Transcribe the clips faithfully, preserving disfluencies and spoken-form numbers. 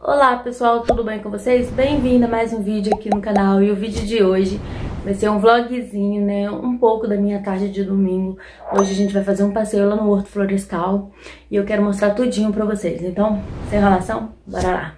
Olá pessoal, tudo bem com vocês? Bem-vindo a mais um vídeo aqui no canal. E o vídeo de hoje vai ser um vlogzinho, né? Um pouco da minha tarde de domingo. Hoje a gente vai fazer um passeio lá no Horto Florestal e eu quero mostrar tudinho pra vocês. Então, sem enrolação, bora lá!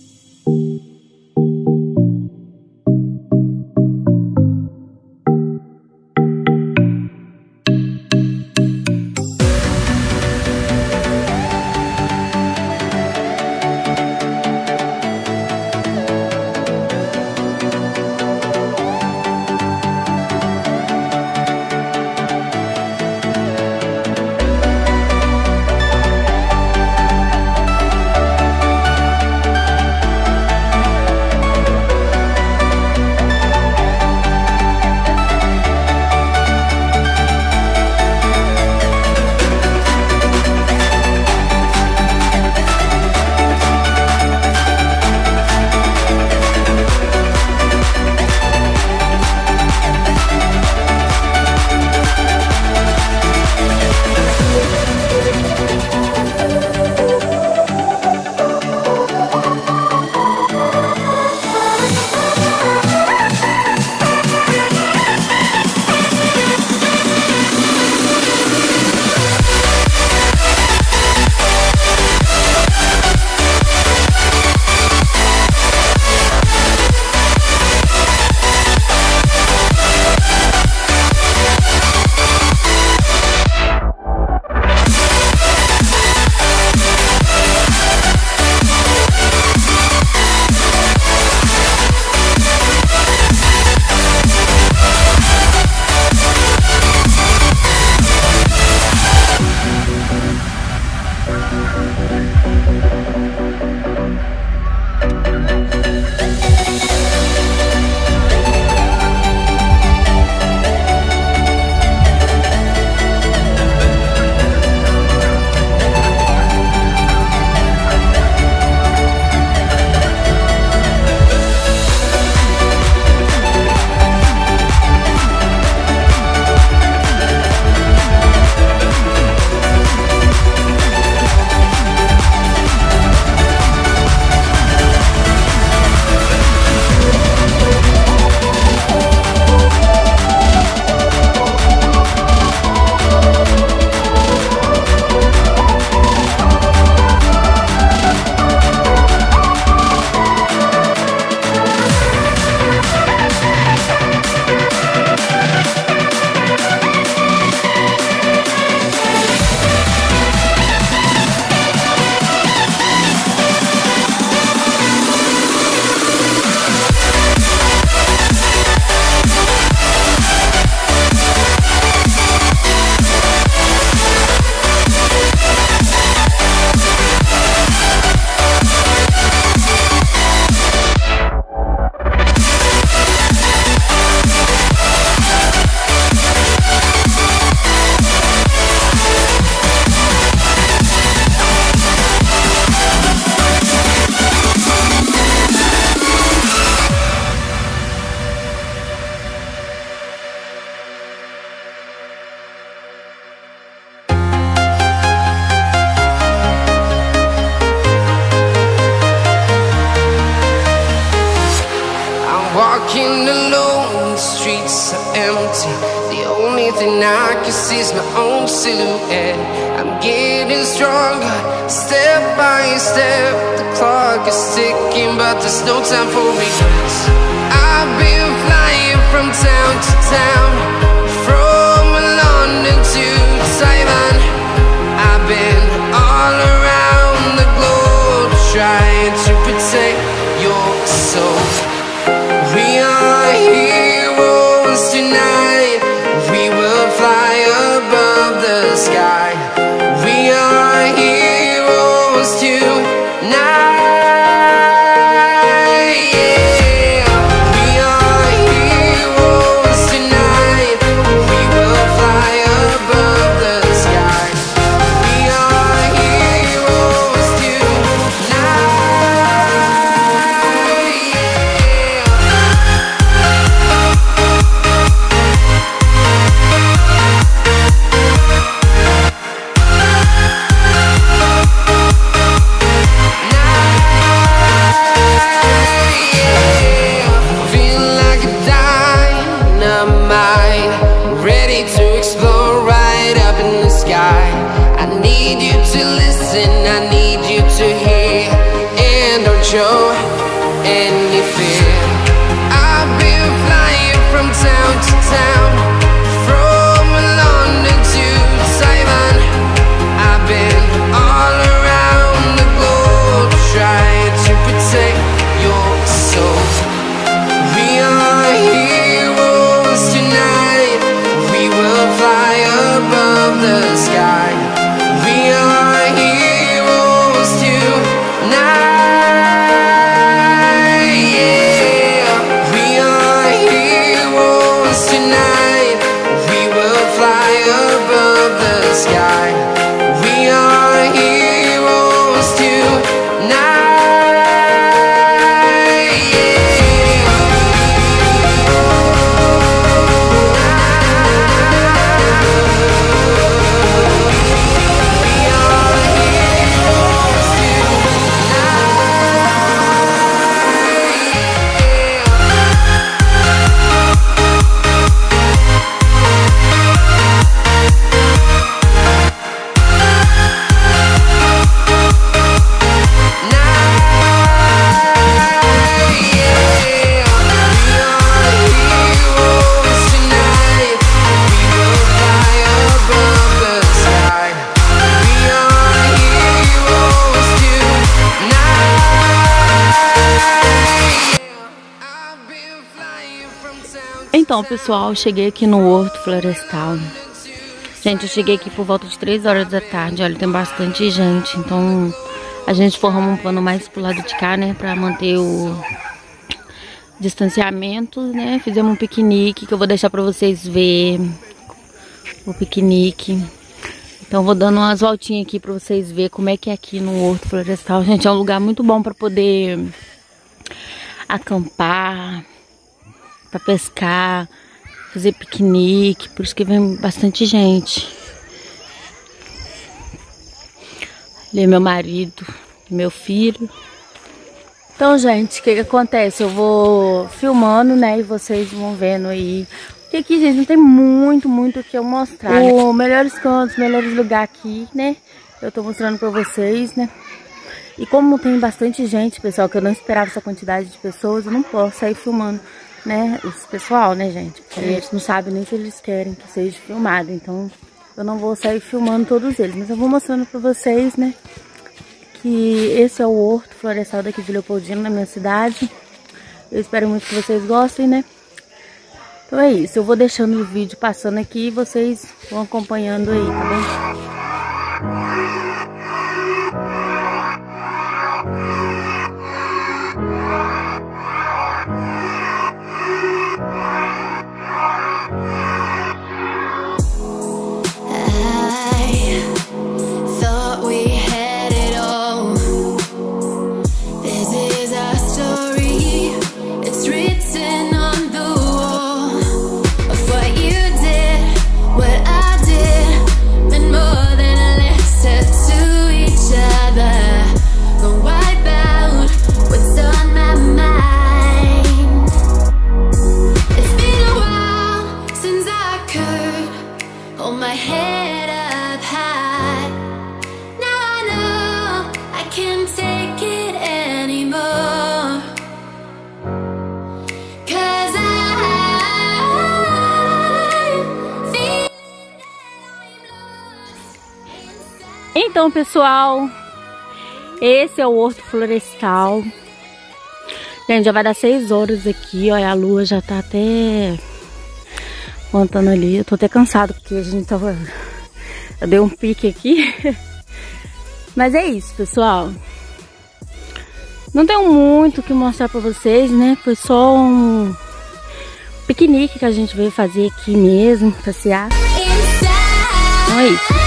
Walking alone, the streets are empty. The only thing I can see is my own silhouette. I'm getting stronger, step by step. The clock is ticking, but there's no time for regrets. I've been flying from town to town, from London to Taiwan. I've been all around the globe, trying to protect your soul. We are heroes tonight. We will fly above the sky. We are heroes tonight. Yeah. We are heroes tonight. We will fly above the sky. We are heroes tonight. Yeah. can't show any fear. I've been flying from town to town, from London to Taiwan. I've been all around the globe trying to protect your soul. We are heroes tonight. We will fly above the sky. We are heroes tonight. Yeah. We are heroes tonight. We will fly above the sky. We are heroes tonight. Então, pessoal, cheguei aqui no Horto Florestal. Gente, eu cheguei aqui por volta de três horas da tarde. Olha, tem bastante gente. Então, a gente formou um plano mais pro lado de cá, né? Pra manter o distanciamento, né? Fizemos um piquenique que eu vou deixar pra vocês verem. O piquenique. Então, vou dando umas voltinhas aqui pra vocês verem como é que é aqui no Horto Florestal. Gente, é um lugar muito bom pra poder acampar, pra pescar, fazer piquenique, por isso que vem bastante gente. Ali é meu marido, meu filho. Então, gente, o que que acontece? Eu vou filmando, né, e vocês vão vendo aí. Porque aqui, gente, não tem muito, muito o que eu mostrar, né? Os melhores cantos, melhores lugares aqui, né, eu tô mostrando pra vocês, né. E como tem bastante gente, pessoal, que eu não esperava essa quantidade de pessoas, eu não posso sair filmando, né, esse pessoal, né, gente, porque a gente não sabe nem se eles querem que seja filmado, então eu não vou sair filmando todos eles, mas eu vou mostrando pra vocês, né, que esse é o Horto Florestal daqui de Leopoldina, na minha cidade. Eu espero muito que vocês gostem, né. Então é isso, eu vou deixando o vídeo passando aqui e vocês vão acompanhando aí, tá bom? Então, pessoal, esse é o Horto Florestal. Gente, já vai dar seis horas aqui, olha, a lua já tá até montando ali. Eu tô até cansada porque a gente tava... Eu dei um pique aqui. Mas é isso, pessoal. Não tenho muito o que mostrar pra vocês, né? Foi só um piquenique que a gente veio fazer aqui mesmo, passear. Então é isso.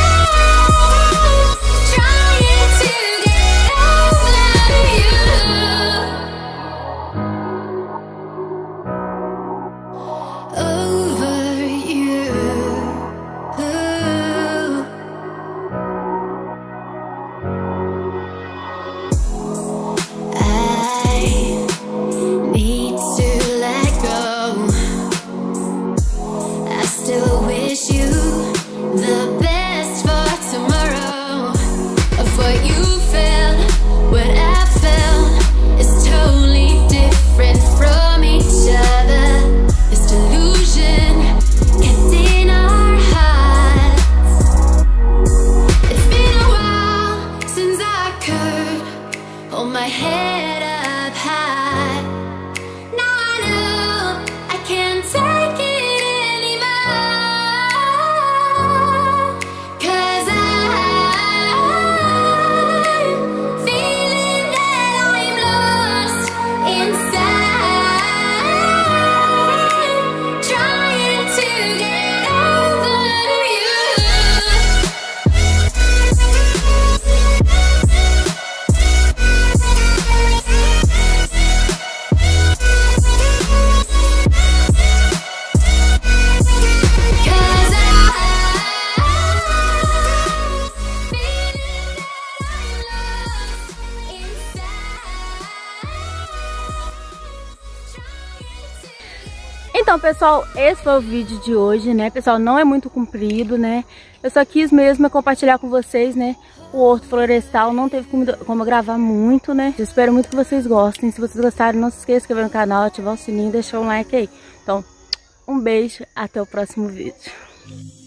Wish you the best. head up high. Now I know I can't take it anymore, 'cause I'm feeling that I'm lost inside, trying to get over you. Então, pessoal, esse foi o vídeo de hoje, né? Pessoal, não é muito comprido, né? Eu só quis mesmo compartilhar com vocês, né? O horto florestal, não teve como, como eu gravar muito, né? Eu espero muito que vocês gostem. Se vocês gostarem, não se esqueça de se inscrever no canal, ativar o sininho e deixar um like aí. Então, um beijo, até o próximo vídeo.